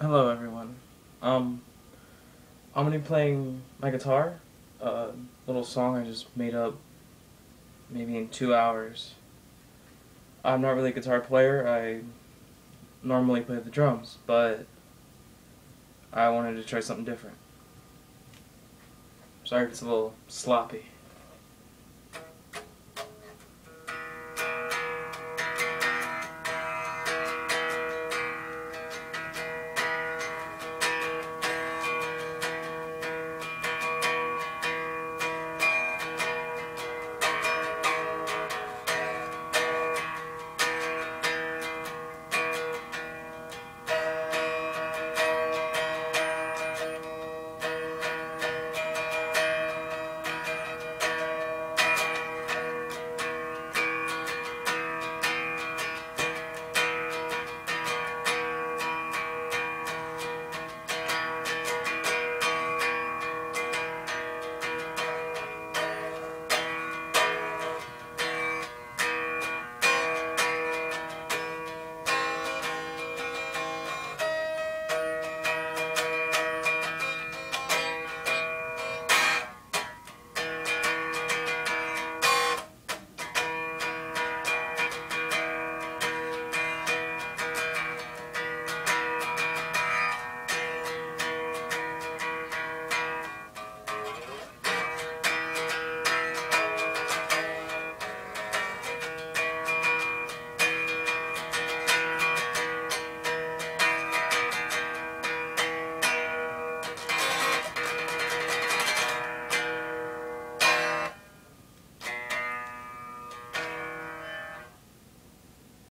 Hello everyone. I'm gonna be playing my guitar, a little song I just made up maybe in 2 hours. I'm not really a guitar player, I normally play the drums, but I wanted to try something different. Sorry if it's a little sloppy.